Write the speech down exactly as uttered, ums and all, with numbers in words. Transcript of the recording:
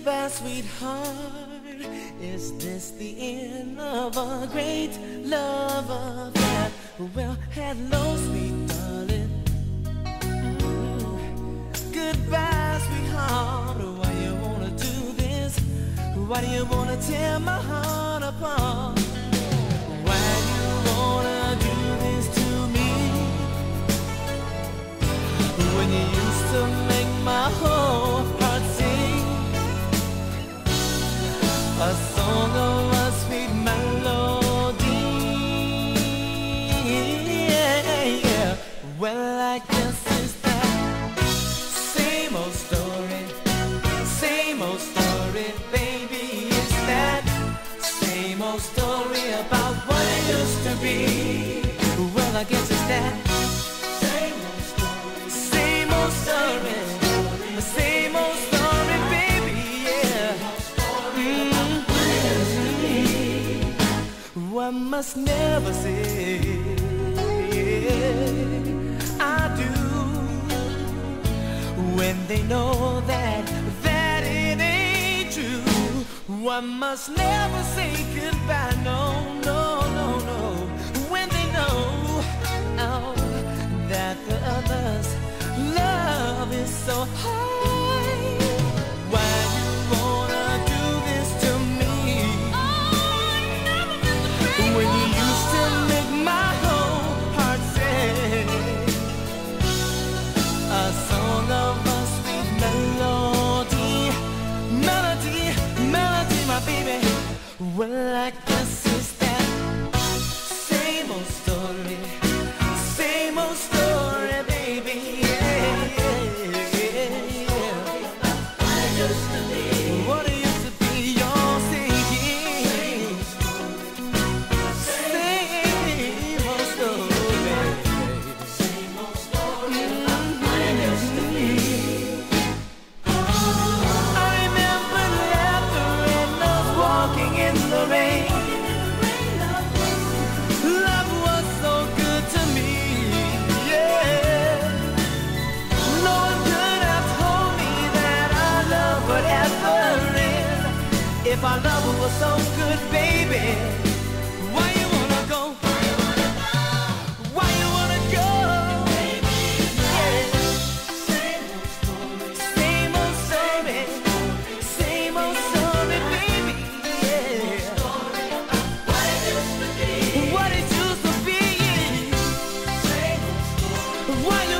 Goodbye, sweetheart. Is this the end of a great love affair? Well, hello, sweet darling. Mm. Goodbye, sweetheart. Why you wanna do this? Why do you wanna tear my heart apart? Why you wanna do this to me? When you used to make my whole heart sing a song of a sweet melody. Yeah, yeah. Well, I guess it's that same old story, same old story, baby. It's that same old story about what it used to be. Well, I guess it's that same old story, same old story, the same old story, baby. Yeah. Mm-hmm. One must never say I do when they know that that it ain't true. One must never say goodbye, no, no, no, no. When they know oh, that the other's love is so high. Why you wanna do this to me? When you used to make my whole heart sing a song of a sweet melody, melody, melody, my baby. Well, I guess it's that same old story, same old story, baby. Yeah, yeah, yeah. What it used to be, what it used to be, you're saying. Same old story, same old story, what it used to be. I remember laughter and us walking in the rain. Love was so good to me, yeah. No one could have told me that our love would ever end. If our love was so good, baby, why you wanna go? Why you wanna go? Yeah. Same old story, same old story, same old story, baby. Yeah. What it used to be, what it used to be. Same old story. Why you